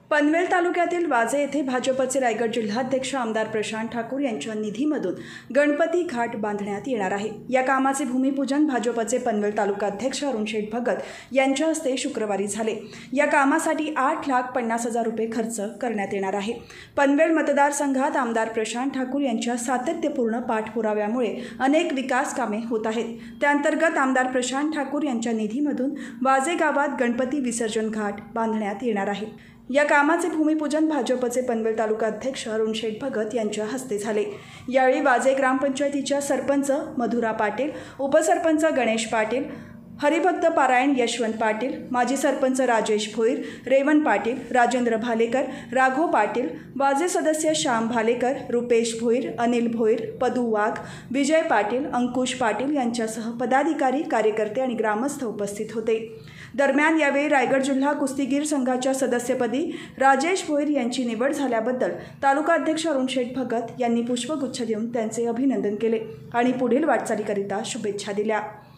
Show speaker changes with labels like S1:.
S1: पनवेल तालुक्यातील वाजे येथे भाजपचे रायगड जिल्हाध्यक्ष आमदार प्रशांत ठाकूर यांच्या निधीमधून गणपती घाट बांधण्यात येणार आहे। या कामाचे भूमिपूजन भाजपचे पनवेल तालुकाध्यक्ष अरुण शेठ भगत यांच्या हस्ते शुक्रवारी झाले। या कामासाठी 8,50,000 रुपये खर्च करण्यात येणार आहे। पनवेल मतदारसंघात आमदार प्रशांत ठाकूर यांच्या सातत्यपूर्ण पाठपुराव्यामुळे अनेक विकास कामे होत आहेत। त्याअंतर्गत आमदार प्रशांत ठाकूर यांच्या निधीमधून वाजे गावात गणपती विसर्जन घाट बांधण्यात येणार आहे। या कामाचे भूमिपूजन भाजपचे पनवेल तालुकाध्यक्ष अरुण शेठ भगत यांच्या हस्ते झाले। यावेळी वाजे ग्रामपंचायतीच्या सरपंच मधुरा पाटील, उपसरपंच गणेश पाटील, हरिभक्त पारायण यशवंत पाटील, माजी सरपंच राजेश भोईर, रेवण पाटील, राजेंद्र भालेकर, राघव पाटील, वाजे सदस्य श्याम भालेकर, रुपेश भोईर, अनिल भोईर, पदू वाघ, विजय पाटील, अंकुश पाटील यांच्यासह पदाधिकारी, कार्यकर्ते आणि ग्रामस्थ उपस्थित होते। दरम्यान यावेळी रायगड जिल्हा कुस्तीगीर संघाच्या सदस्यपदी राजेश भोईर यांची निवड झाल्याबद्दल तालुकाध्यक्ष अरुण शेठ भगत यांनी पुष्पगुच्छ देऊन त्यांचे अभिनंदन केले आणि पुढील वाटचालीकरिता शुभेच्छा दिल्या।